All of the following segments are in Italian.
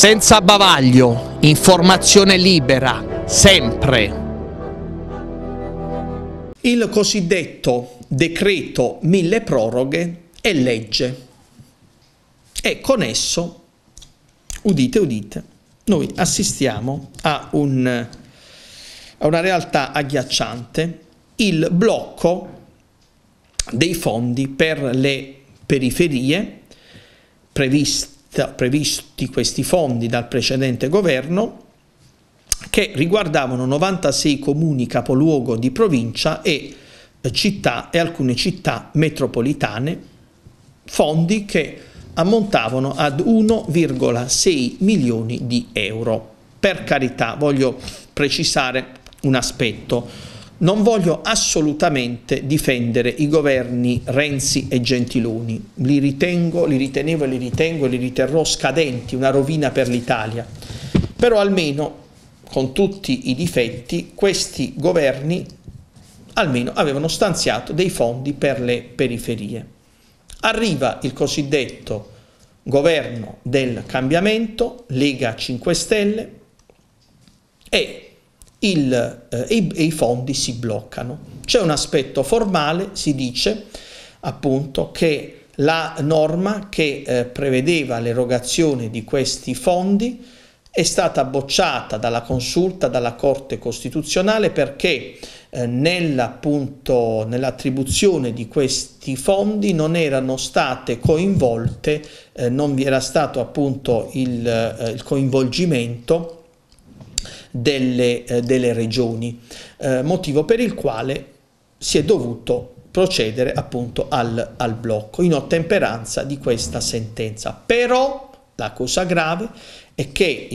Senza bavaglio, informazione libera, sempre. Il cosiddetto decreto milleproroghe è legge e con esso, udite udite, noi assistiamo a una realtà agghiacciante, il blocco dei fondi per le periferie previsti questi fondi dal precedente governo, che riguardavano 96 comuni capoluogo di provincia e città e alcune città metropolitane, fondi che ammontavano ad 1,6 milioni di euro. Per carità, voglio precisare un aspetto. Non voglio assolutamente difendere i governi Renzi e Gentiloni, li ritenevo e li riterrò scadenti, una rovina per l'Italia, però almeno con tutti i difetti questi governi almeno avevano stanziato dei fondi per le periferie. Arriva il cosiddetto governo del cambiamento, Lega 5 Stelle, e i fondi si bloccano. C'è un aspetto formale, si dice appunto che la norma che prevedeva l'erogazione di questi fondi è stata bocciata dalla Consulta, dalla Corte Costituzionale, perché nell'attribuzione di questi fondi non erano state coinvolte, non vi era stato appunto il coinvolgimento delle regioni, motivo per il quale si è dovuto procedere appunto al blocco in ottemperanza di questa sentenza. Però la cosa grave è che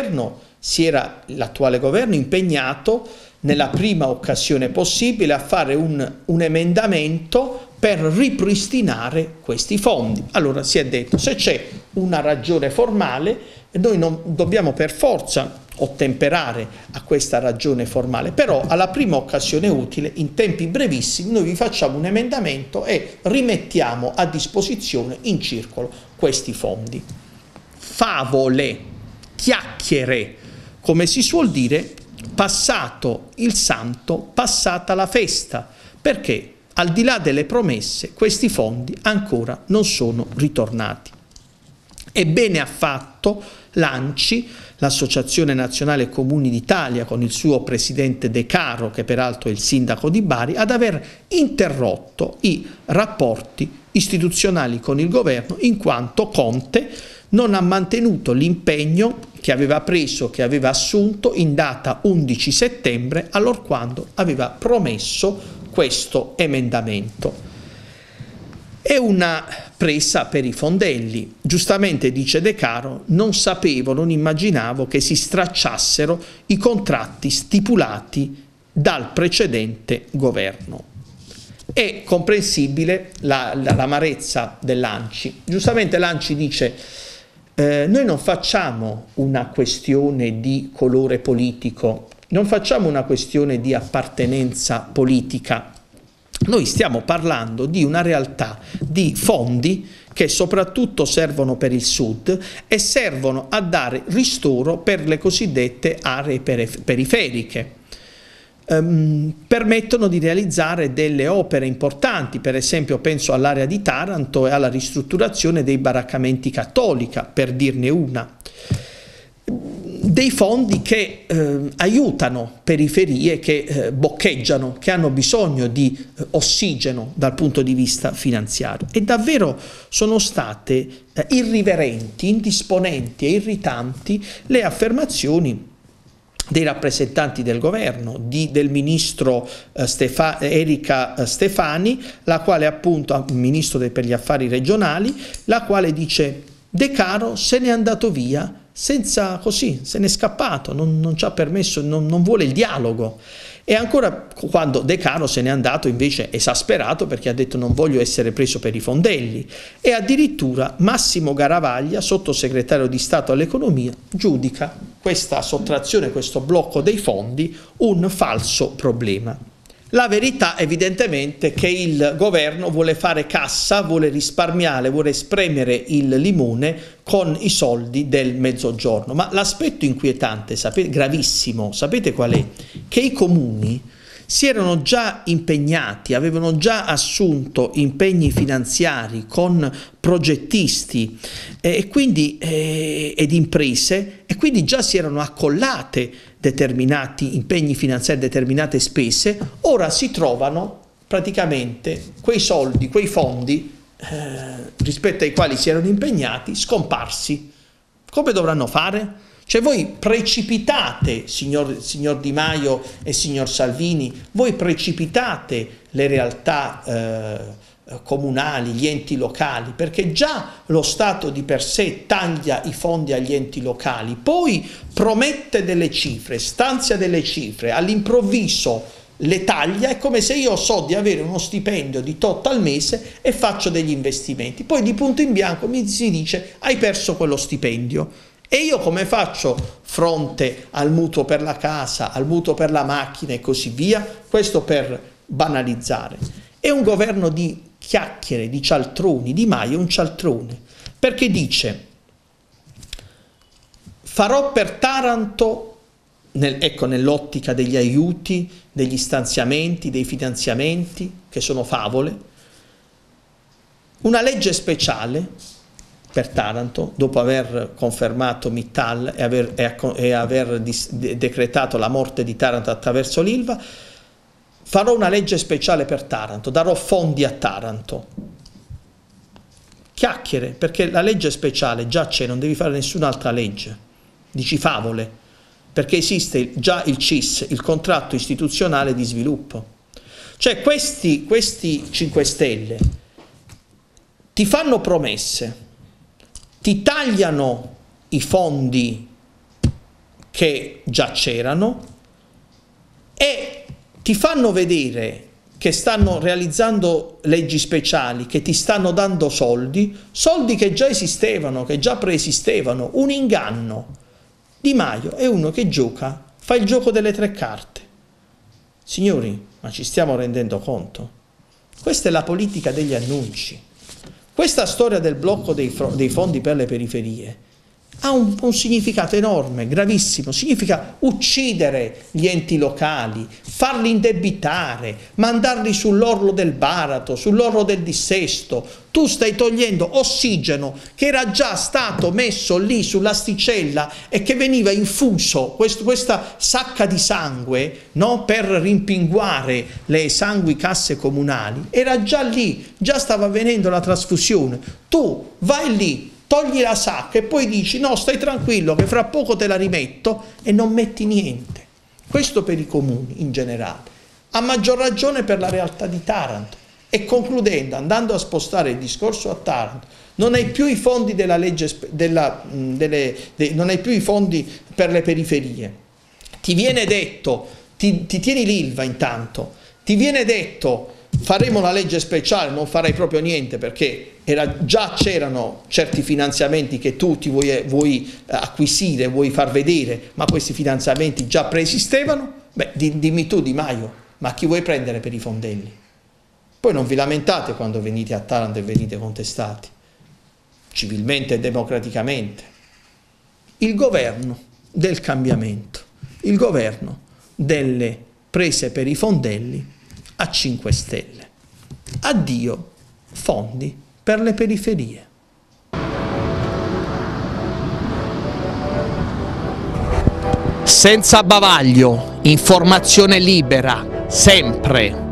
l'attuale governo impegnato nella prima occasione possibile a fare un emendamento per ripristinare questi fondi. Allora si è detto, se c'è una ragione formale, noi non dobbiamo per forza ottemperare a questa ragione formale, però alla prima occasione utile, in tempi brevissimi, noi vi facciamo un emendamento e rimettiamo a disposizione in circolo questi fondi. Favole, chiacchiere, come si suol dire, passato il santo, passata la festa, perché al di là delle promesse questi fondi ancora non sono ritornati. E bene ha fatto l'ANCI, l'Associazione Nazionale Comuni d'Italia, con il suo presidente De Caro, che peraltro è il sindaco di Bari, ad aver interrotto i rapporti istituzionali con il governo, in quanto Conte non ha mantenuto l'impegno che aveva preso, che aveva assunto in data 11 settembre, allorquando aveva promesso questo emendamento. È una presa per i fondelli. Giustamente dice De Caro, non sapevo, non immaginavo che si stracciassero i contratti stipulati dal precedente governo. È comprensibile l'amarezza dell'ANCI. Giustamente l'ANCI dice, noi non facciamo una questione di colore politico, non facciamo una questione di appartenenza politica. Noi stiamo parlando di una realtà di fondi che soprattutto servono per il sud e servono a dare ristoro per le cosiddette aree periferiche. Permettono di realizzare delle opere importanti, per esempio penso all'area di Taranto e alla ristrutturazione dei baraccamenti Cattolica, per dirne una. Dei fondi che aiutano periferie che boccheggiano, che hanno bisogno di ossigeno dal punto di vista finanziario. E davvero sono state irriverenti, indisponenti e irritanti le affermazioni dei rappresentanti del governo, del ministro Erika Stefani, la quale appunto, ministro per gli affari regionali, la quale dice De Caro se n'è andato via senza così, se n'è scappato, non ci ha permesso, non vuole il dialogo. E ancora quando De Caro se n'è andato invece esasperato perché ha detto non voglio essere preso per i fondelli, e addirittura Massimo Garavaglia, sottosegretario di Stato all'economia, giudica questa sottrazione, questo blocco dei fondi un falso problema. La verità evidentemente è che il governo vuole fare cassa, vuole risparmiare, vuole spremere il limone con i soldi del Mezzogiorno. Ma l'aspetto inquietante, gravissimo, sapete qual è? Che i comuni si erano già impegnati, avevano già assunto impegni finanziari con progettisti ed imprese, e quindi già si erano accollate determinati impegni finanziari, determinate spese. Ora si trovano praticamente quei soldi, quei fondi rispetto ai quali si erano impegnati, scomparsi. Come dovranno fare? Cioè voi precipitate, signor Di Maio e signor Salvini, voi precipitate le realtà comunali, gli enti locali, perché già lo Stato di per sé taglia i fondi agli enti locali, poi promette delle cifre, stanzia delle cifre, all'improvviso le taglia. È come se io so di avere uno stipendio di tot al mese e faccio degli investimenti, poi di punto in bianco mi si dice hai perso quello stipendio. E io come faccio fronte al mutuo per la casa, al mutuo per la macchina e così via? Questo per banalizzare. È un governo di chiacchiere, di cialtroni. Di Maio è un cialtrone, perché dice farò per Taranto, ecco, nell'ottica degli aiuti, degli stanziamenti, dei finanziamenti, che sono favole, una legge speciale per Taranto, dopo aver confermato Mittal e aver decretato la morte di Taranto attraverso l'Ilva. Farò una legge speciale per Taranto, darò fondi a Taranto. Chiacchiere, perché la legge speciale già c'è, non devi fare nessun'altra legge. Dici favole, perché esiste già il CIS, il contratto istituzionale di sviluppo. Cioè questi 5 Stelle ti fanno promesse, ti tagliano i fondi che già c'erano e ti fanno vedere che stanno realizzando leggi speciali, che ti stanno dando soldi che già esistevano, che già preesistevano. Un inganno. Di Maio è uno che gioca, fa il gioco delle 3 carte. Signori, ma ci stiamo rendendo conto? Questa è la politica degli annunci. Questa storia del blocco dei fondi per le periferie ha un significato enorme, gravissimo. Significa uccidere gli enti locali, farli indebitare, mandarli sull'orlo del baratro, sull'orlo del dissesto. Tu stai togliendo ossigeno che era già stato messo lì sull'asticella e che veniva infuso, questa sacca di sangue, no, per rimpinguare le esangui casse comunali. Era già lì, già stava avvenendo la trasfusione. Tu vai lì, togli la sacca e poi dici no, stai tranquillo che fra poco te la rimetto, e non metti niente. Questo per i comuni in generale, a maggior ragione per la realtà di Taranto. E concludendo, andando a spostare il discorso a Taranto, non hai più i fondi della legge, non hai più i fondi per le periferie. Ti viene detto, ti tieni l'Ilva intanto, ti viene detto faremo la legge speciale, non farai proprio niente perché già c'erano certi finanziamenti che tu ti vuoi acquisire, vuoi far vedere, ma questi finanziamenti già preesistevano. Beh, dimmi tu, Di Maio, ma chi vuoi prendere per i fondelli? Poi non vi lamentate quando venite a Taranto e venite contestati, civilmente e democraticamente. Il governo del cambiamento, il governo delle prese per i fondelli a 5 Stelle. Addio fondi per le periferie. Senza bavaglio, informazione libera, sempre.